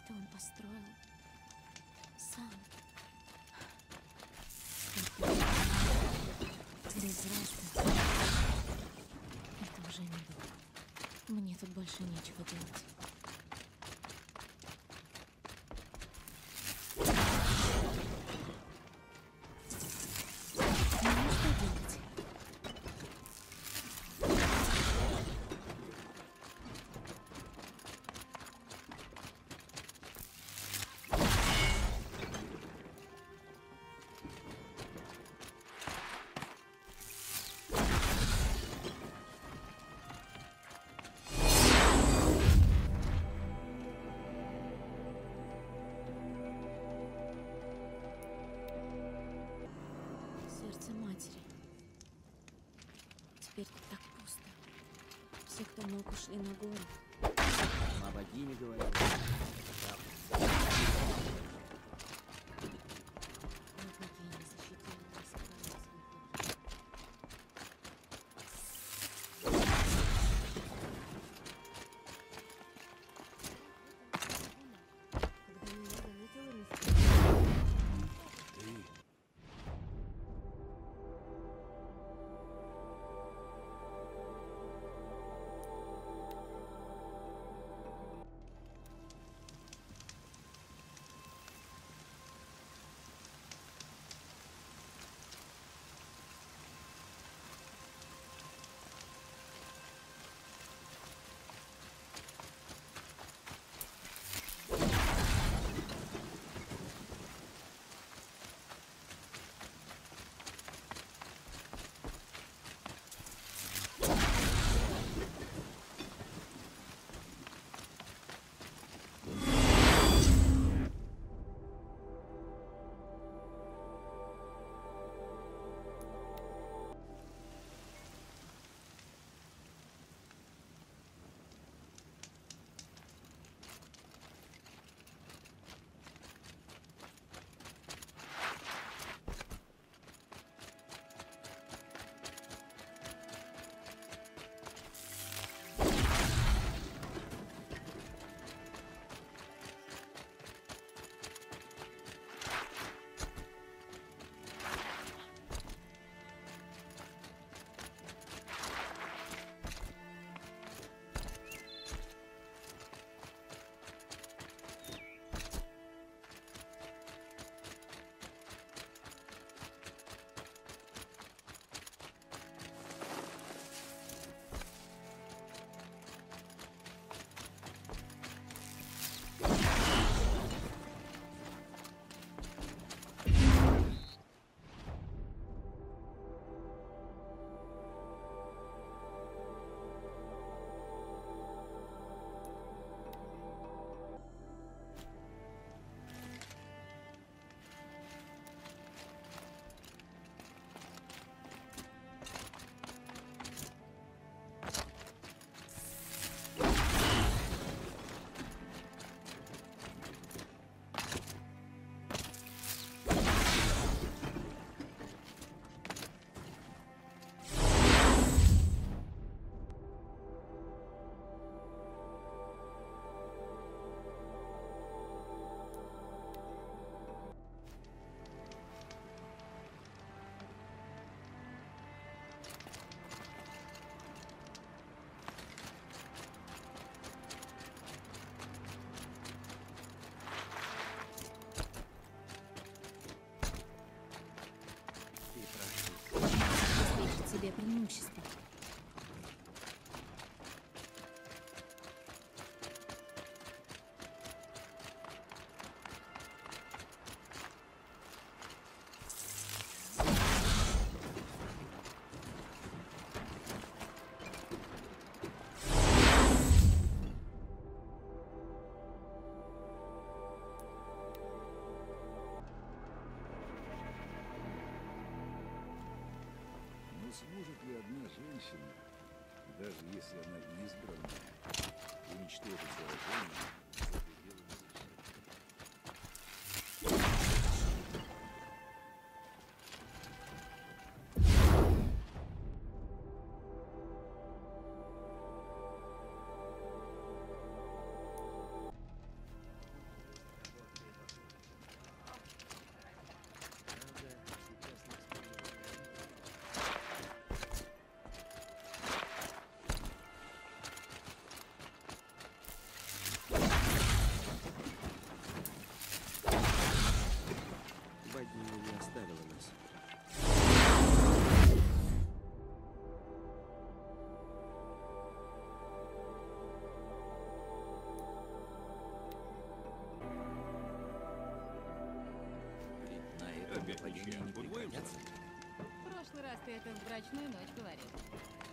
это он построил сам. Без разницы. Это уже не дом. Мне тут больше нечего делать. Ну, что делать? Сердце матери. Теперь тут так пусто. Все, кто мог, ушли на гору. Сама богиня говорила. Но богиня защитила нас от своих. Когда меня заметила мистер. Обеспечить себе преимущество. Но сможет ли одна женщина, даже если она избранная, уничтожить заражение за пределами защиты? мне не Удвоимся? пригодятся? В прошлый раз ты это в брачную ночь говорил.